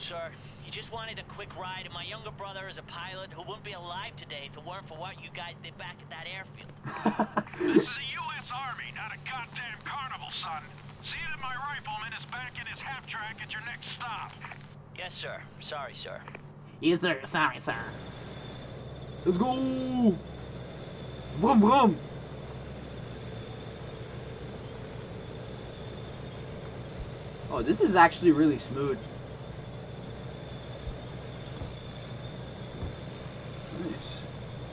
sir. He just wanted a quick ride, and my younger brother is a pilot who wouldn't be alive today if it weren't for what you guys did back at that airfield. This is the U.S. Army, not a goddamn carnival, son. See that my rifleman is back in his half track at your next stop. Yes, sir. Sorry, sir. Yes, sir. Sorry, sir. Let's go! Vroom, vroom! Oh, this is actually really smooth. Nice.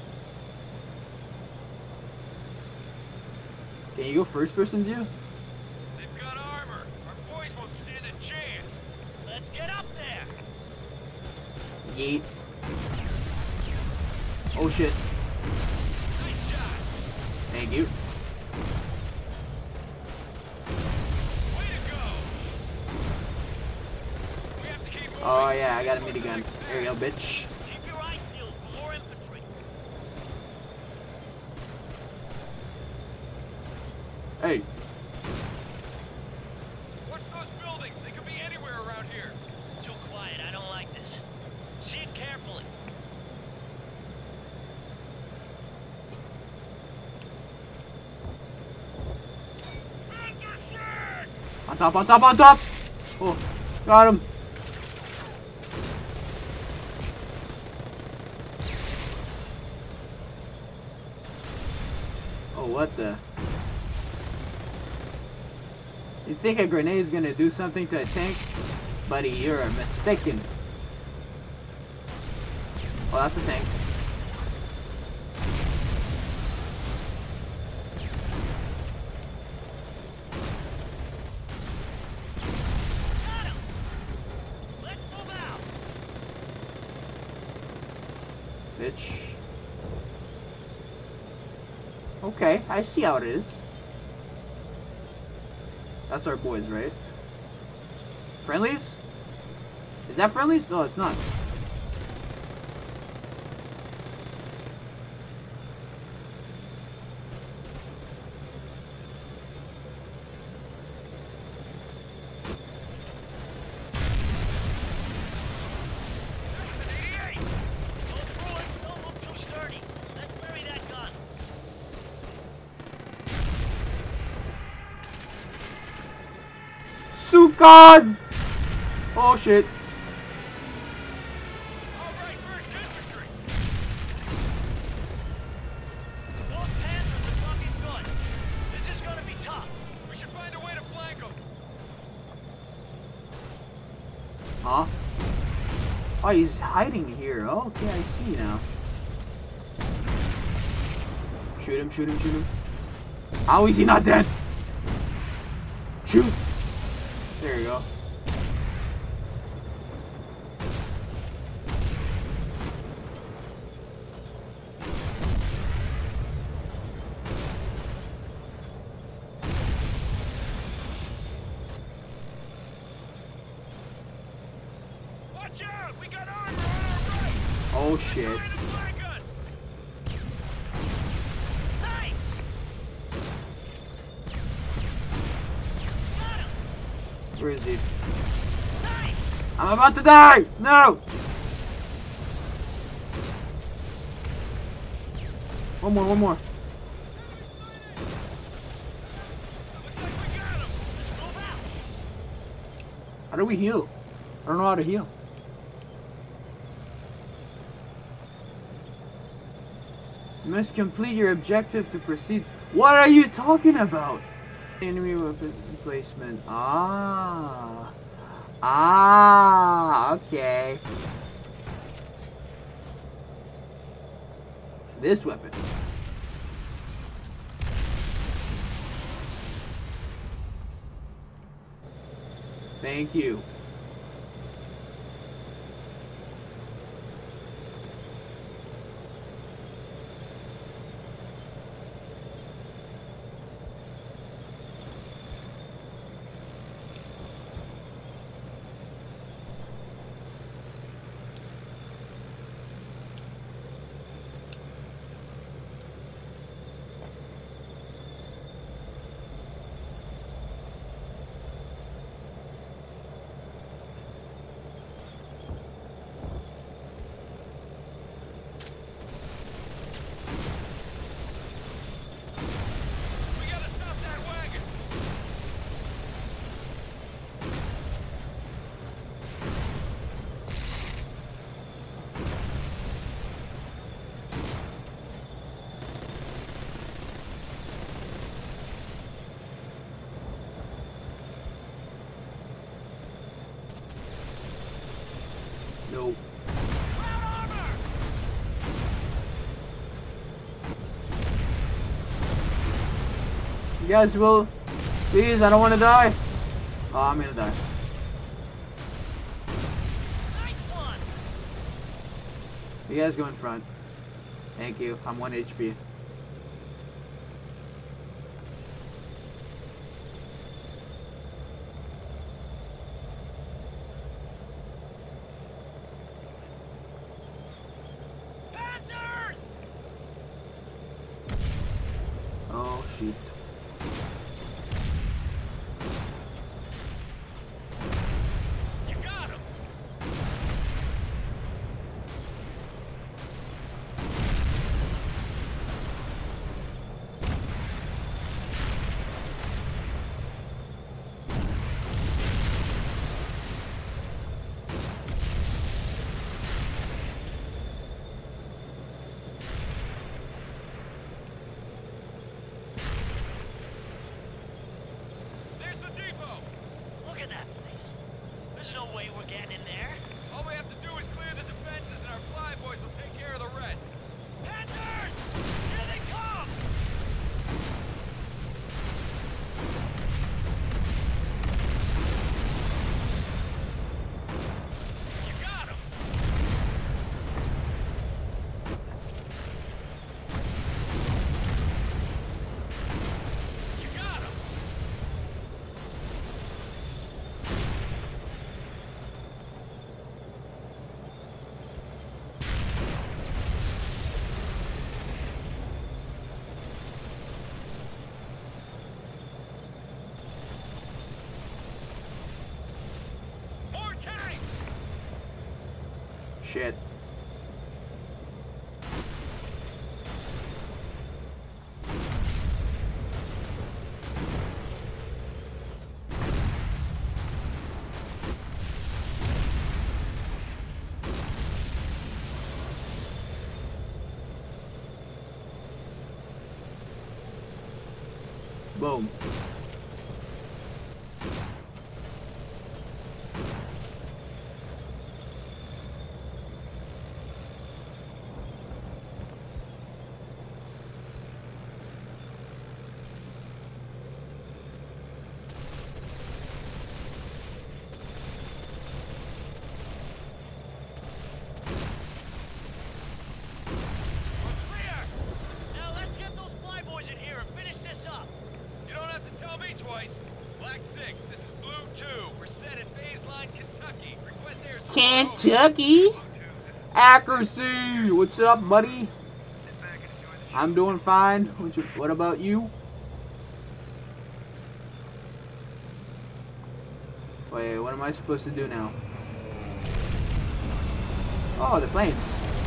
Can you go first person view? They've got armor. Our boys won't stand a chance. Let's get up there! Yeet. Oh shit. Nice shot. Thank you. Way to go. We have to keep moving. Oh yeah, I got a minigun. There you go, bitch. Keep your eyes peeled for more infantry. Hey. What's those buildings? They could be anywhere around here. Too quiet. I don't like this. See it carefully. On top, on top, on top! Oh, got him. Oh, what the? You think a grenade's gonna do something to a tank? Buddy, you're mistaken. Oh, that's a tank. Bitch. Okay, I see how it is. That's our boys, right? Friendlies? Is that friendlies? No, it's not. Sukas! Oh shit. Alright, first infantry. Those Panthers are fucking good. This is gonna be tough. We should find a way to flank them. Huh? Oh, he's hiding here. Oh, okay, I see now. Shoot him, shoot him, shoot him. How is he not dead? Shoot! There you go. Watch out! We got armor on our right! Oh shit. Trying to flank us! Nice! Got him! Where is he? Nice! I'm about to die! No! One more, one more. Looks like we got him! Let's move out! How do we heal? I don't know how to heal. You must complete your objective to proceed. What are you talking about? Enemy weapon replacement. Ah. Ah, okay. This weapon. Thank you. You guys will. Please, I don't want to die. Oh, I'm gonna die. Nice one. You guys go in front. Thank you. I'm 1 HP. Panthers! Oh, shit. You got him. There's the depot. Look at that place. There's no way we're getting in there. All we have to do is clear the defenses and our flyboys will take care of the rest. Panthers! Here they come! You got him. You got him. More tanks. Shit. Boom. Clear. Now let's get those flyboys in here and finish this up. You don't have to tell me twice. Black 6, this is Blue 2. We're set at Baseline, Kentucky. Request air support. Kentucky? Accuracy! What's up, buddy? I'm doing fine. What about you? Wait, what am I supposed to do now? Oh, the planes.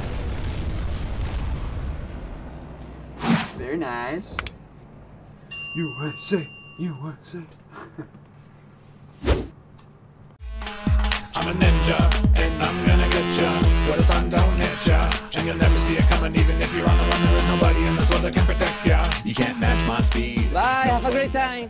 Very nice. USA, USA. I'm a ninja, and I'm gonna get ya where the sun don't hit ya, and you'll never see it coming. Even if you're on the run, there is nobody in this world that can protect ya. You can't match my speed. Bye, have a great time.